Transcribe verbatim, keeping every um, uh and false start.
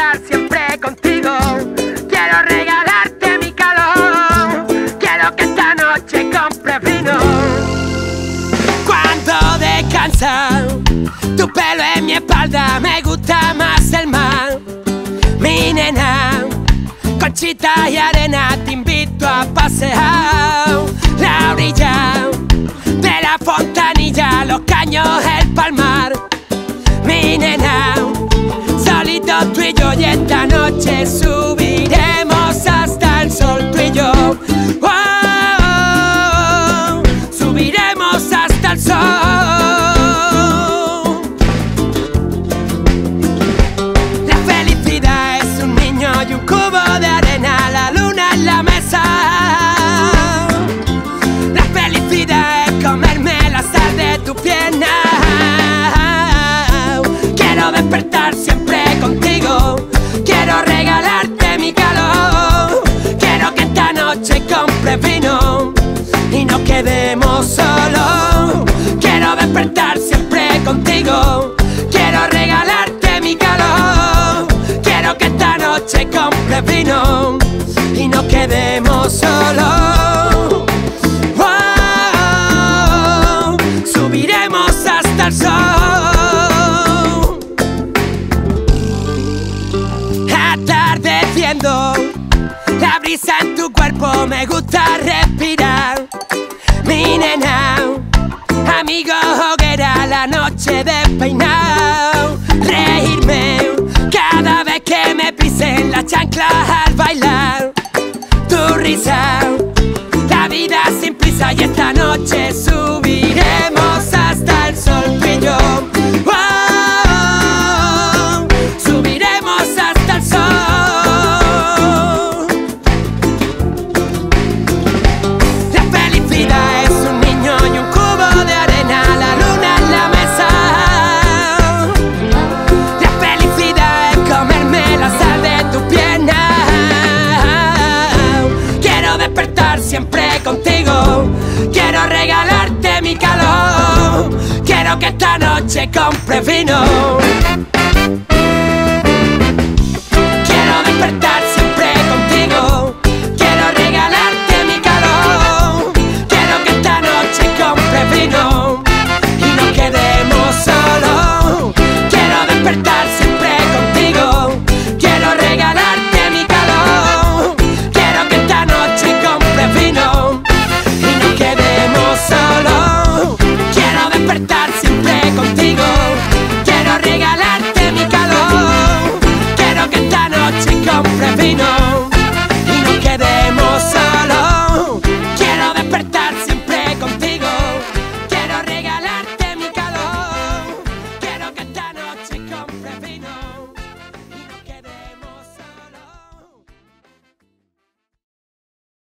despertar siempre contigo. Quiero regalarte mi calor. Quiero que esta noche compres vino. Cuando descansa tu pelo en mi espalda, me gusta más el mar. Mi nena, conchita y arena, te invito a pasear. La orilla de la fontanilla, los caños, el palmar. Mi nena, solito tú y yo, y esta noche subiremos hasta el sol, tú y yo. Oh, oh, oh, subiremos hasta el sol. La felicidad es un niño y un cubo de arena, la luna en la mesa. La felicidad es comerme la sal de tu pierna. Quiero despertar siempre contigo. Quiero regalarte mi calor. Quiero que esta noche compres vino y nos quedemos solos. Quiero despertar siempre contigo. Quiero regalarte mi calor. Quiero que esta noche compres vino y nos quedemos solos. Oh, subiremos hasta el sol. Atardeciendo, la brisa en tu cuerpo me gusta respirar. Mi nena, amigo hoguera, la noche despeinado. Reírme cada vez que me pisen las chanclas al bailar. Tu risa, la vida sin prisa, y esta noche subiremos hasta el sol, tú y yo. Oh, subiremos hasta el sol. La felicidad es un niño y un cubo de arena, la luna en la mesa. La felicidad es comerme la sal de tu pierna. Quiero despertar siempre contigo. Quiero regalarte mi calor. Quiero que esta noche compres vino.